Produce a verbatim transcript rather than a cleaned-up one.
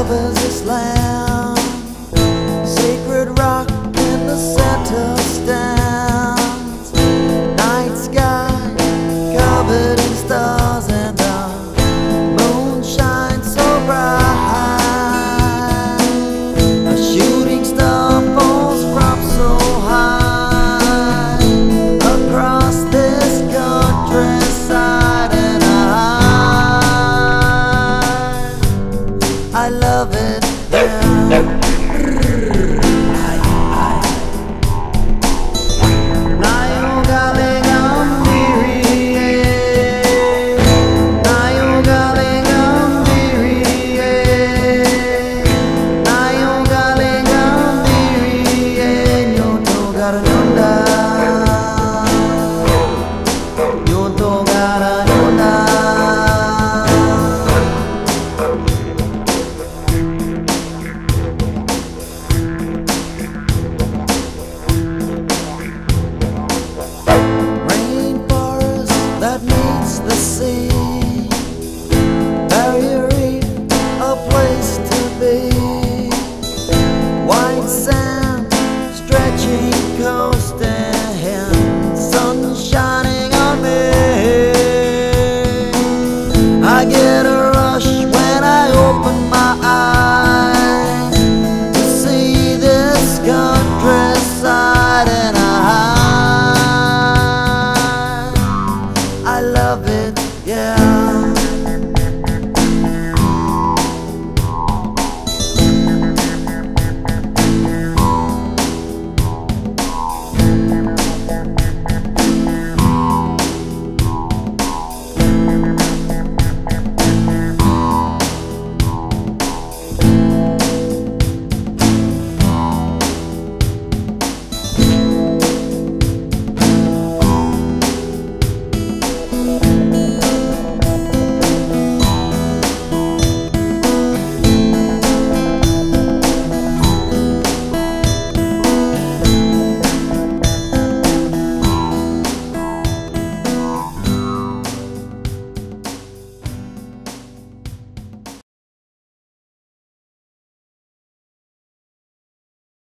covers this land, sacred rock in the center stands. Night sky covered in stars, and the moon shines so bright. A shooting star falls from so high across this countryside, and I I love it there.